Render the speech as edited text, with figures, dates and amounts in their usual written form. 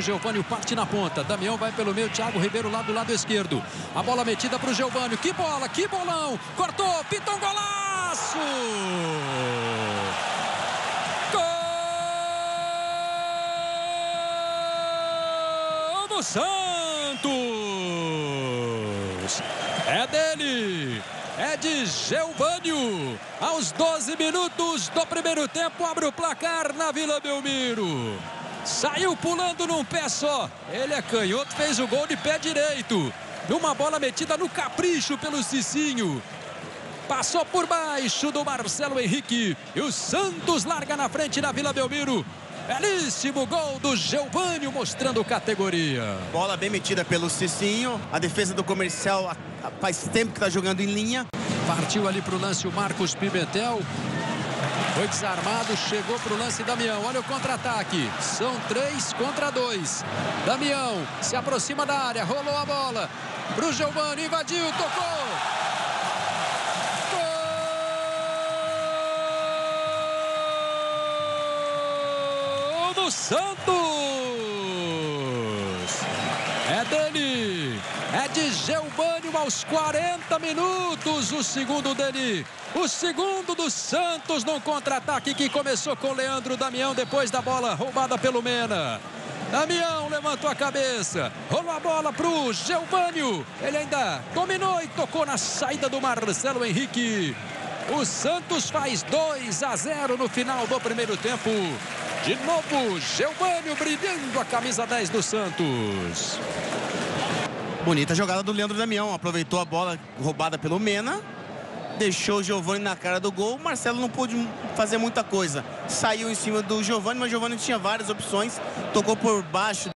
Geovânio parte na ponta. Damião vai pelo meio, Thiago Ribeiro lá do lado esquerdo. A bola metida para o Geovânio. Que bola, que bolão. Cortou, pitou um golaço. Gol do Santos. É dele. É de Geovânio. Aos 12 minutos do primeiro tempo, abre o placar na Vila Belmiro. Saiu pulando num pé só. Ele é canhoto, fez o gol de pé direito. Numa bola metida no capricho pelo Cicinho. Passou por baixo do Marcelo Henrique. E o Santos larga na frente na Vila Belmiro. Belíssimo gol do Geovânio, mostrando categoria. Bola bem metida pelo Cicinho. A defesa do Comercial faz tempo que está jogando em linha. Partiu ali para o lance o Marcos Pimentel. Foi desarmado, chegou para o lance Damião. Olha o contra-ataque. São 3 contra 2. Damião se aproxima da área, rolou a bola para o Geovânio, invadiu, tocou. Do Santos. É dele. É de Geovânio aos 40 minutos. O segundo dele. O segundo do Santos num contra-ataque que começou com Leandro Damião depois da bola roubada pelo Mena. Damião levantou a cabeça. Rolou a bola pro Geovânio. Ele ainda dominou e tocou na saída do Marcelo Henrique. O Santos faz 2-0 no final do primeiro tempo. De novo, Geovânio brilhando a camisa 10 do Santos. Bonita jogada do Leandro Damião. Aproveitou a bola roubada pelo Mena. Deixou o Geovânio na cara do gol. Marcelo não pôde fazer muita coisa. Saiu em cima do Geovânio, mas o Geovânio tinha várias opções. Tocou por baixo